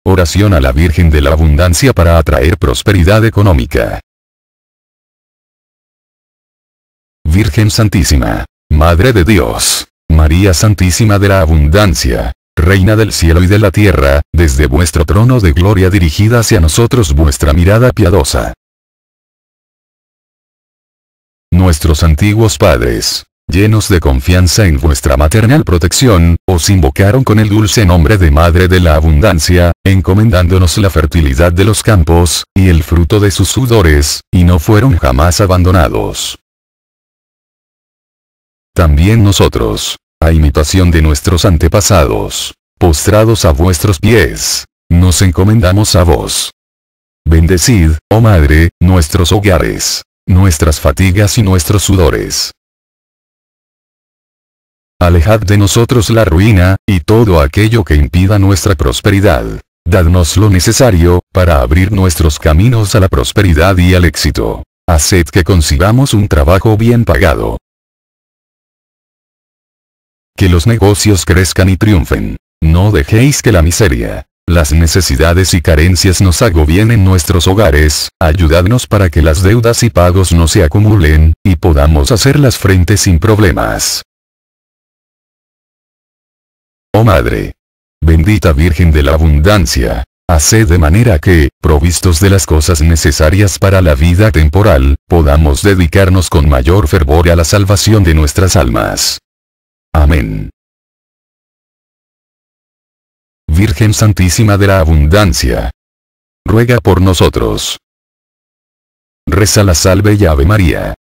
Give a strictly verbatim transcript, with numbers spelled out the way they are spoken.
Oración a la Virgen de la Abundancia para atraer prosperidad económica. Virgen Santísima, Madre de Dios, María Santísima de la Abundancia, Reina del cielo y de la tierra, desde vuestro trono de gloria dirigida hacia nosotros vuestra mirada piadosa. Nuestros antiguos padres, llenos de confianza en vuestra maternal protección, os invocaron con el dulce nombre de Madre de la Abundancia, encomendándonos la fertilidad de los campos, y el fruto de sus sudores, y no fueron jamás abandonados. También nosotros, a imitación de nuestros antepasados, postrados a vuestros pies, nos encomendamos a vos. Bendecid, oh Madre, nuestros hogares, nuestras fatigas y nuestros sudores. Alejad de nosotros la ruina, y todo aquello que impida nuestra prosperidad. Dadnos lo necesario, para abrir nuestros caminos a la prosperidad y al éxito. Haced que consigamos un trabajo bien pagado. Que los negocios crezcan y triunfen. No dejéis que la miseria, las necesidades y carencias nos agobien en nuestros hogares. Ayudadnos para que las deudas y pagos no se acumulen, y podamos hacerlas frente sin problemas. Oh Madre, bendita Virgen de la Abundancia, haced de manera que, provistos de las cosas necesarias para la vida temporal, podamos dedicarnos con mayor fervor a la salvación de nuestras almas. Amén. Virgen Santísima de la Abundancia, ruega por nosotros. Reza la Salve y Ave María.